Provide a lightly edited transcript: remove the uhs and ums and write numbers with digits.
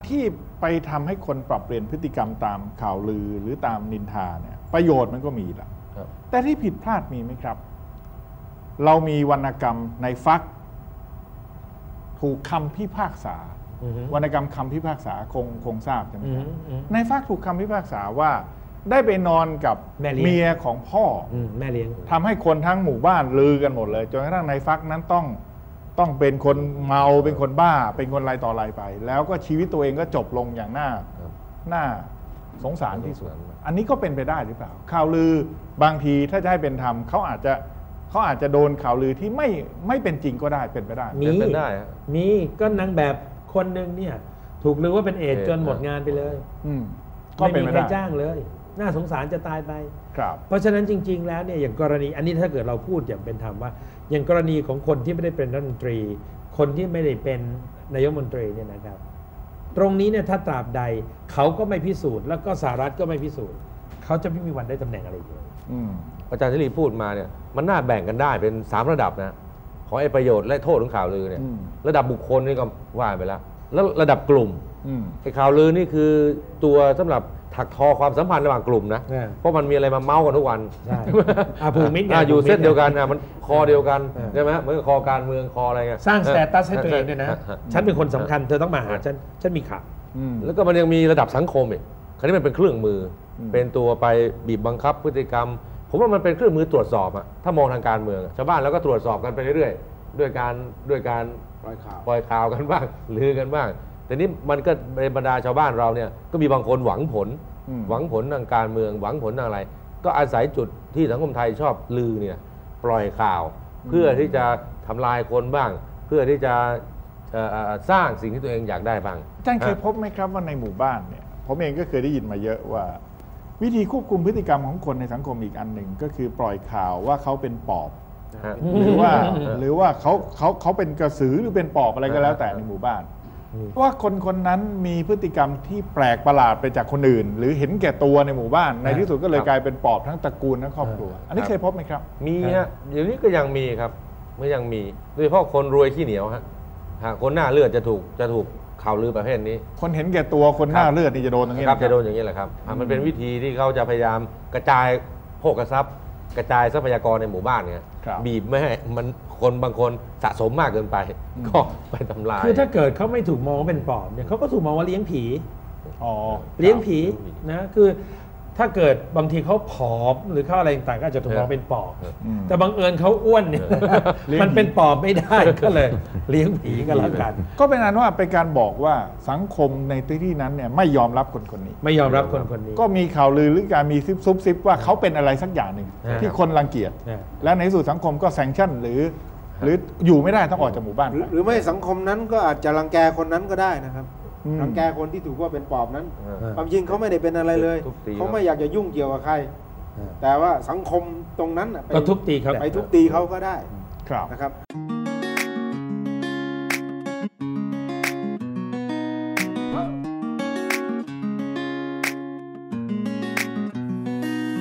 ที่ไปทำให้คนปรับเปลี่ยนพฤติกรรมตามข่าวลือหรือตามนินทาเนี่ยประโยชน์มันก็มีแหละแต่ที่ผิดพลาดมีไหมครับเรามีวรรณกรรมในฟักถูกคำพิพากษาวรรณกรรมคำพิพากษาคงทราบใช่ไหมครับในฟักถูกคำพิพากษาว่าได้ไปนอนกับเมียของพ่อแม่เลี้ยงทำให้คนทั้งหมู่บ้านลือกันหมดเลยจนกระทั่งในฟักนั้นต้องเป็นคนเมาเป็นคนบ้าเป็นคนอะไรต่ออะไรไปแล้วก็ชีวิตตัวเองก็จบลงอย่างน่าสงสารที่สุดอันนี้ก็เป็นไปได้หรือเปล่าข่าวลือบางทีถ้าจะให้เป็นธรรมเขาอาจจะโดนข่าวลือที่ไม่เป็นจริงก็ได้เป็นไปได้มีก็นางแบบคนหนึ่งเนี่ยถูกลือว่าเป็นเอดส์จนหมดงานไปเลยไม่มีใครจ้างเลยน่าสงสารจะตายไปเพราะฉะนั้นจริงๆแล้วเนี่ยอย่างกรณีอันนี้ถ้าเกิดเราพูดอย่างเป็นธรรมว่าอย่างกรณีของคนที่ไม่ได้เป็นรัฐมนตรีคนที่ไม่ได้เป็นนายกรัฐมนตรีเนี่ยนะครับตรงนี้เนี่ยถ้าตราบใดเขาก็ไม่พิสูจน์แล้วก็สหรัฐก็ไม่พิสูจน์เขาจะไม่มีวันได้ตำแหน่งอะไรเลยอาจารย์เสรีพูดมาเนี่ยมันน่าแบ่งกันได้เป็น3ระดับนะของไอ้ประโยชน์และโทษของข่าวลือเนี่ยระดับบุคคลนี่ก็ว่าไปแล้วระดับกลุ่มไอ้ข่าวลือนี่คือตัวสำหรับถักทอความสัมพันธ์ระหว่างกลุ่มนะเพราะมันมีอะไรมาเมาส์กันทุกวันผูกมิตรอยู่เส้นเดียวกันมันคอเดียวกันใช่ไหมเหมือนคอการเมืองคออะไรเงี้ยสร้างสเตตัสให้ตัวเองด้วยนะฉันเป็นคนสำคัญเธอต้องมาหาฉันมีข่าวแล้วก็มันยังมีระดับสังคมอีกคราวนี้มันเป็นเครื่องมือเป็นตัวไปบีบบังคับพฤติกรรมผมว่ามันเป็นเครื่องมือตรวจสอบอะถ้ามองทางการเมืองชาวบ้านแล้วก็ตรวจสอบกันไปเรื่อยๆด้วยการปล่อยข่าวกันบ้างลือกันบ้างแต่นี้มันก็ในบรรดาชาวบ้านเราเนี่ยก็มีบางคนหวังผลทางการเมืองหวังผลทางอะไรก็อาศัยจุดที่สังคมไทยชอบลือเนี่ยปล่อยข่าวเพื่อที่จะทำลายคนบ้างเพื่อที่จะสร้างสิ่งที่ตัวเองอยากได้บ้างอาจารย์เคยพบไหมครับว่าในหมู่บ้านเนี่ยผมเองก็เคยได้ยินมาเยอะว่าวิธีควบคุมพฤติกรรมของคนในสังคมอีกอันหนึ่งก็คือปล่อยข่าวว่าเขาเป็นปอบหรือว่าเขาเป็นกระสือหรือเป็นปอบอะไรก็แล้วแต่ในหมู่บ้านว่าคนนั้นมีพฤติกรรมที่แปลกประหลาดไปจากคนอื่นหรือเห็นแก่ตัวในหมู่บ้านในที่สุดก็เลยกลายเป็นปอบทั้งตระกูลทั้งครอบครัวอันนี้เคยพบไหมครับมีฮะเดี๋ยวนี้ก็ยังมีครับไม่ยังมีโดยเฉพาะคนรวยขี้เหนียวฮะคนหน้าเลือดจะถูกข่าวลือประเภทนี้คนเห็นแก่ตัวคนหน้าเลือดนี่จะโดนอย่างนี้ครับจะโดนอย่างนี้แหละครับมันเป็นวิธีที่เขาจะพยายามกระจายโภคทรัพย์กระจายทรัพยากรในหมู่บ้านเนี่ยบีบไม่ให้มันคนบางคนสะสมมากเกินไปก็ไปทำลายคือถ้าเกิดเขาไม่ถูกมองว่าเป็นปอบเนี่ยเขาก็ถูกมองว่าเลี้ยงผีเลี้ยงผีนะคือถ้าเกิดบางทีเขาผอมหรือเขาอะไรต่างๆก็อาจจะถูกมองเป็นปอบแต่บังเอิญเขาอ้วนเนี่ยมันเป็นปอบไม่ได้ก็เลยเลี้ยงผีก็แล้วกันก็เป็นอันว่าเป็นการบอกว่าสังคมในที่นั้นเนี่ยไม่ยอมรับคนนี้ไม่ยอมรับคนนี้ก็มีข่าวลือหรือการมีซุบซิบว่าเขาเป็นอะไรสักอย่างหนึ่งที่คนรังเกียจและในสุดสังคมก็แซงชั่นหรืออยู่ไม่ได้ต้องออกจากหมู่บ้านหรือไม่สังคมนั้นก็อาจจะรังแกคนนั้นก็ได้นะครับรังแกคนที่ถูกว่าเป็นปอบนั้นความจริงเขาไม่ได้เป็นอะไรเลยเขาไม่อยากจะยุ่งเกี่ยวกับใครแต่ว่าสังคมตรงนั้นไปทุบตีเขาก็ได้นะครับ